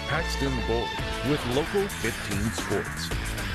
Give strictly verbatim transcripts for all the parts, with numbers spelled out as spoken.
Paxton Boyd with Local fifteen Sports.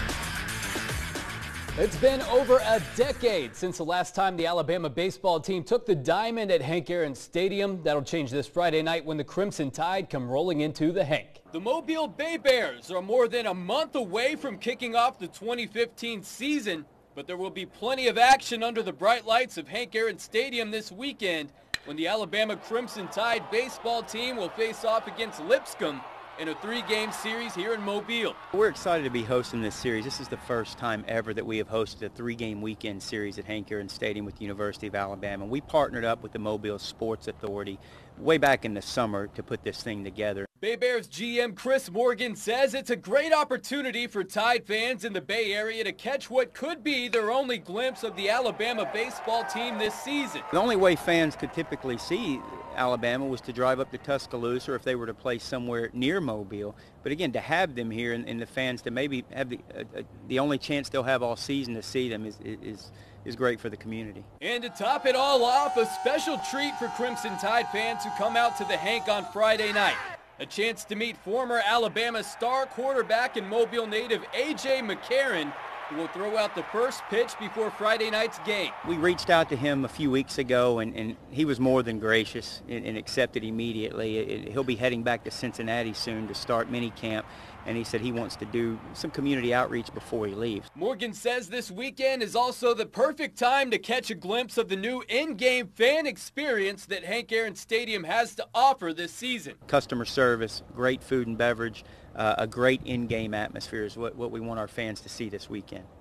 It's been over a decade since the last time the Alabama baseball team took the diamond at Hank Aaron Stadium. That'll change this Friday night when the Crimson Tide come rolling into the Hank. The Mobile Bay Bears are more than a month away from kicking off the twenty fifteen season, but there will be plenty of action under the bright lights of Hank Aaron Stadium this weekend when the Alabama Crimson Tide baseball team will face off against Lipscomb in a three-game series here in Mobile. We're excited to be hosting this series. This is the first time ever that we have hosted a three-game weekend series at Hank Aaron Stadium with the University of Alabama. We partnered up with the Mobile Sports Authority way back in the summer to put this thing together. Bay Bears G M Chris Morgan says it's a great opportunity for Tide fans in the Bay Area to catch what could be their only glimpse of the Alabama baseball team this season. The only way fans could typically see Alabama was to drive up to Tuscaloosa or if they were to play somewhere near Mobile. But again, to have them here and, and the fans to maybe have the, uh, uh, the only chance they'll have all season to see them is, is, is great for the community. And to top it all off, a special treat for Crimson Tide fans who come out to the Hank on Friday night. A chance to meet former Alabama star quarterback and Mobile native A J McCarron, who will throw out the first pitch before Friday night's game. We reached out to him a few weeks ago, and, and he was more than gracious and, and accepted immediately. It, he'll be heading back to Cincinnati soon to start minicamp, and he said he wants to do some community outreach before he leaves. Morgan says this weekend is also the perfect time to catch a glimpse of the new in-game fan experience that Hank Aaron Stadium has to offer this season. Customer service, great food and beverage, uh, a great in-game atmosphere is what, what we want our fans to see this weekend.